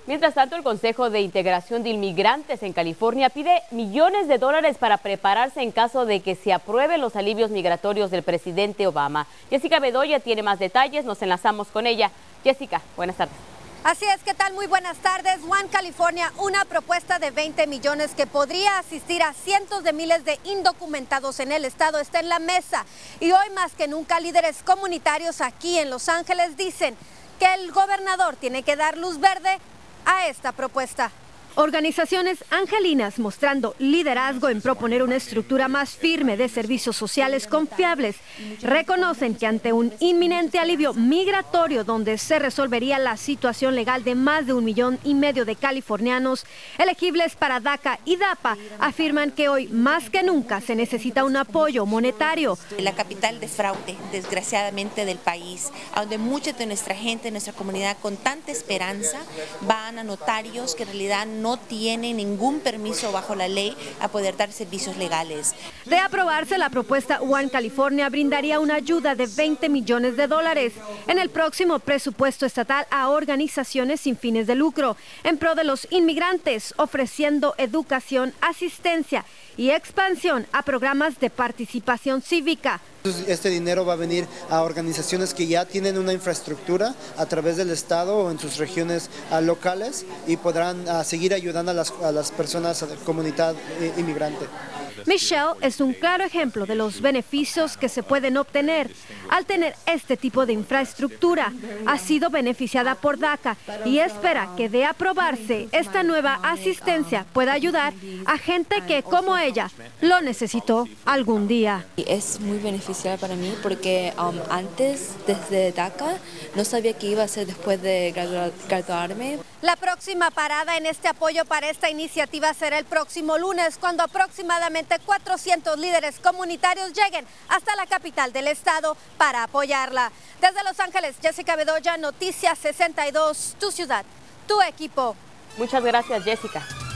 Mientras tanto, el Consejo de Integración de Inmigrantes en California pide millones de dólares para prepararse en caso de que se aprueben los alivios migratorios del presidente Obama. Jessica Bedoya tiene más detalles, nos enlazamos con ella. Jessica, buenas tardes. Así es, ¿qué tal? Muy buenas tardes. One California, una propuesta de 20 millones que podría asistir a cientos de miles de indocumentados en el estado está en la mesa. Y hoy más que nunca líderes comunitarios aquí en Los Ángeles dicen que el gobernador tiene que dar luz verde a esta propuesta. Organizaciones angelinas mostrando liderazgo en proponer una estructura más firme de servicios sociales confiables. Reconocen que ante un inminente alivio migratorio donde se resolvería la situación legal de más de 1,5 millones de californianos elegibles para DACA y DAPA, afirman que hoy más que nunca se necesita un apoyo monetario. La capital de fraude, desgraciadamente, del país, donde mucha de nuestra gente, nuestra comunidad con tanta esperanza van a notarios que en realidad no tiene ningún permiso bajo la ley a poder dar servicios legales. De aprobarse la propuesta, One California brindaría una ayuda de 20 millones de dólares en el próximo presupuesto estatal a organizaciones sin fines de lucro en pro de los inmigrantes, ofreciendo educación, asistencia y expansión a programas de participación cívica. Este dinero va a venir a organizaciones que ya tienen una infraestructura a través del estado o en sus regiones locales y podrán seguir ayudando a las personas de comunidad inmigrante. Michelle es un claro ejemplo de los beneficios que se pueden obtener al tener este tipo de infraestructura. Ha sido beneficiada por DACA y espera que de aprobarse esta nueva asistencia pueda ayudar a gente que, como ella, lo necesitó algún día. Es muy beneficial para mí porque antes, desde DACA, no sabía qué iba a hacer después de graduarme. La próxima parada en este apoyo para esta iniciativa será el próximo lunes, cuando aproximadamente 400 líderes comunitarios lleguen hasta la capital del estado para apoyarla. Desde Los Ángeles, Jessica Bedoya, Noticias 62, tu ciudad, tu equipo. Muchas gracias, Jessica.